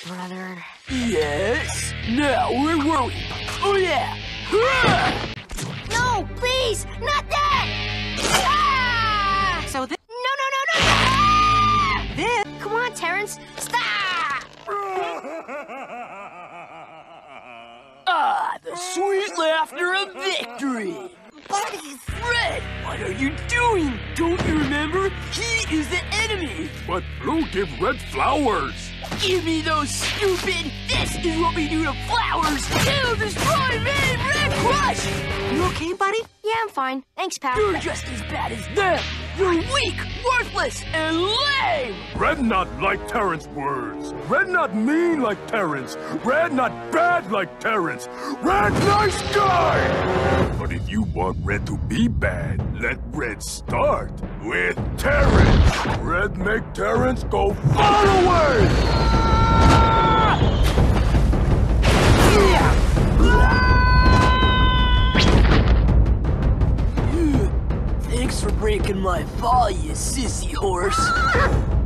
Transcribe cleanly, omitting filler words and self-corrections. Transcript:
brother. Yes? Now, where were we? Oh, yeah! No, please! Not that! Ah! So this... No! Ah! This... Come on, Terrence! Stop! Ah, the sweet laughter of victory! Buddy! Red, what are you doing? Don't you remember? He is the enemy! But Blue give Red flowers! Give me those, stupid! This is what we do to flowers! It'll destroy me, Red Crush! You okay, buddy? Yeah, I'm fine. Thanks, pal. You're just as bad as them! You're weak, worthless, and lame! Red not like Terrence words. Red not mean like Terrence. Red not bad like Terrence. Red nice guy! But if you want Red to be bad, let Red start with Terrence. Red make Terrence go far away! Thanks for breaking my fall, you sissy horse.